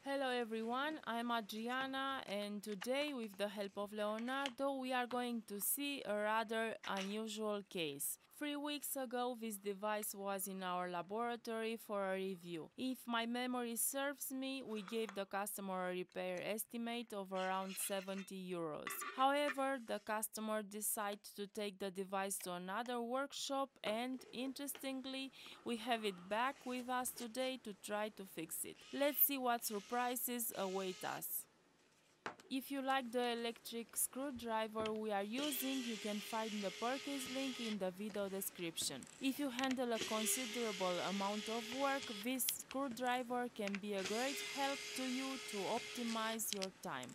Hello everyone, I'm Adriana and today with the help of Leonardo we are going to see a rather unusual case. 3 weeks ago this device was in our laboratory for a review. If my memory serves me, we gave the customer a repair estimate of around 70 euros. However, the customer decided to take the device to another workshop and, interestingly, we have it back with us today to try to fix it. Let's see what surprises await us. If you like the electric screwdriver we are using, you can find the purchase link in the video description. If you handle a considerable amount of work, this screwdriver can be a great help to you to optimize your time.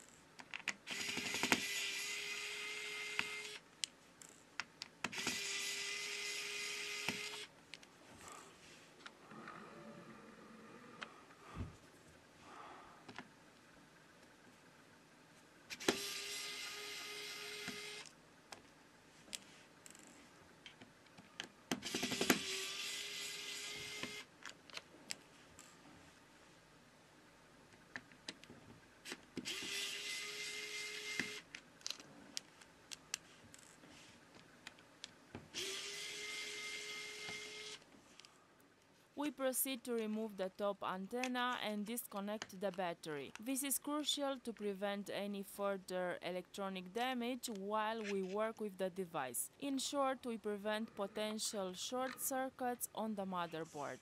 We proceed to remove the top antenna and disconnect the battery. This is crucial to prevent any further electronic damage while we work with the device. In short, we prevent potential short circuits on the motherboard.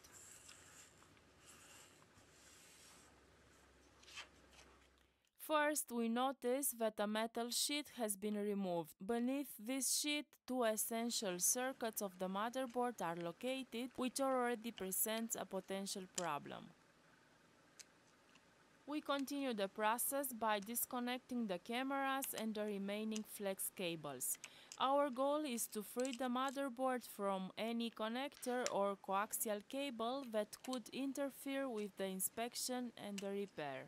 First, we notice that a metal sheet has been removed. Beneath this sheet, two essential circuits of the motherboard are located, which already presents a potential problem. We continue the process by disconnecting the cameras and the remaining flex cables. Our goal is to free the motherboard from any connector or coaxial cable that could interfere with the inspection and the repair.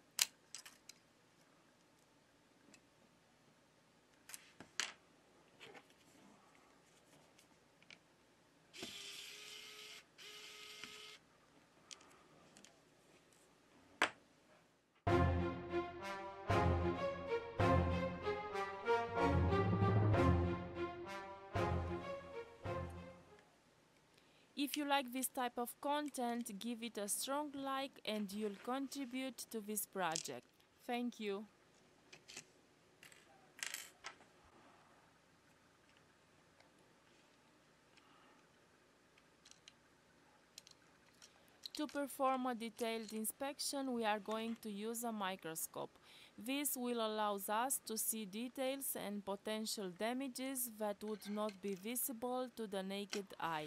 If you like this type of content, give it a strong like and you'll contribute to this project. Thank you. To perform a detailed inspection, we are going to use a microscope. This will allow us to see details and potential damages that would not be visible to the naked eye.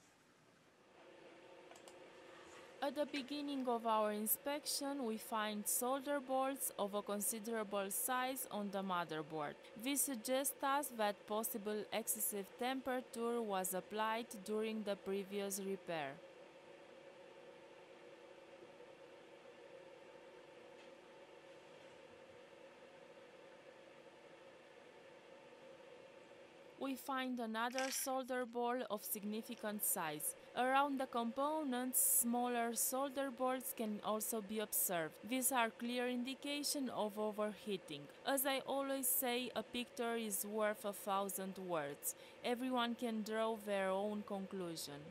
At the beginning of our inspection, we find solder bolts of a considerable size on the motherboard. This suggests us that possible excessive temperature was applied during the previous repair. We find another solder ball of significant size. Around the components, smaller solder balls can also be observed. These are clear indication of overheating. As I always say, a picture is worth 1,000 words. Everyone can draw their own conclusion.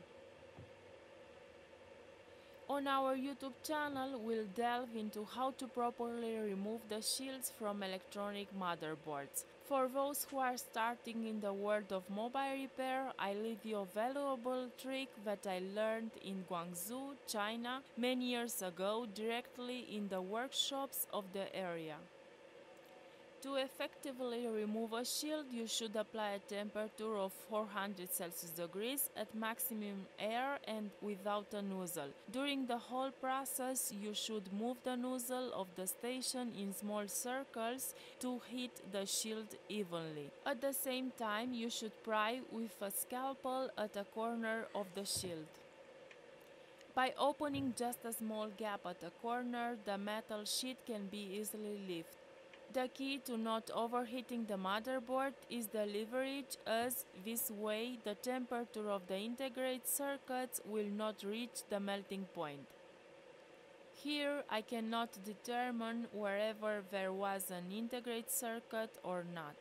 On our YouTube channel, we'll delve into how to properly remove the shields from electronic motherboards. For those who are starting in the world of mobile repair, I leave you a valuable trick that I learned in Guangzhou, China, many years ago, directly in the workshops of the area. To effectively remove a shield, you should apply a temperature of 400 Celsius degrees at maximum air and without a nozzle. During the whole process, you should move the nozzle of the station in small circles to heat the shield evenly. At the same time, you should pry with a scalpel at a corner of the shield. By opening just a small gap at a corner, the metal sheet can be easily lifted. The key to not overheating the motherboard is the leverage, as this way the temperature of the integrated circuits will not reach the melting point. Here I cannot determine wherever there was an integrated circuit or not.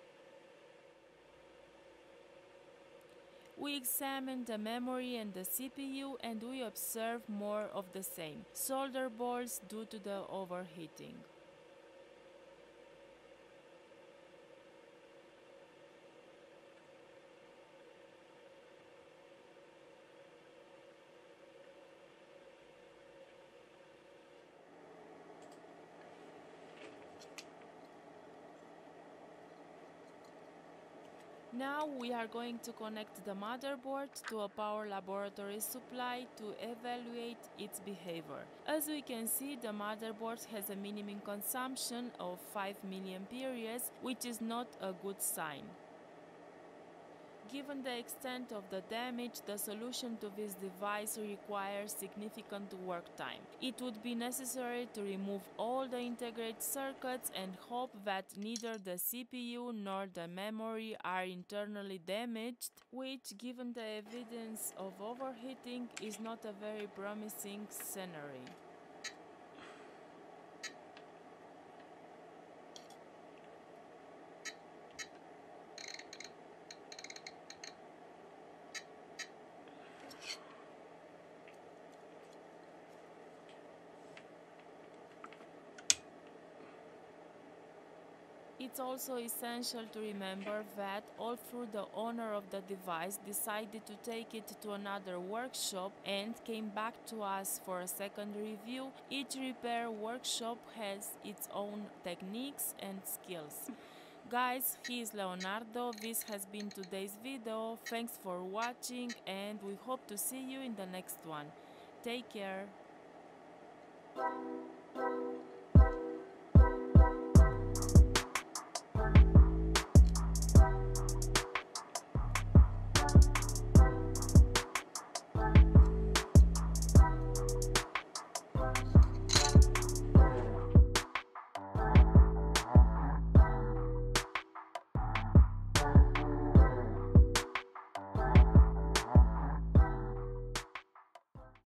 We examine the memory and the CPU and we observe more of the same. Solder balls due to the overheating. Now we are going to connect the motherboard to a power laboratory supply to evaluate its behavior. As we can see, the motherboard has a minimum consumption of 5 mAh, which is not a good sign. Given the extent of the damage, the solution to this device requires significant work time. It would be necessary to remove all the integrated circuits and hope that neither the CPU nor the memory are internally damaged, which, given the evidence of overheating, is not a very promising scenario. It's also essential to remember that although the owner of the device decided to take it to another workshop and came back to us for a second review, each repair workshop has its own techniques and skills. Guys, he is Leonardo. This has been today's video. Thanks for watching and we hope to see you in the next one. Take care.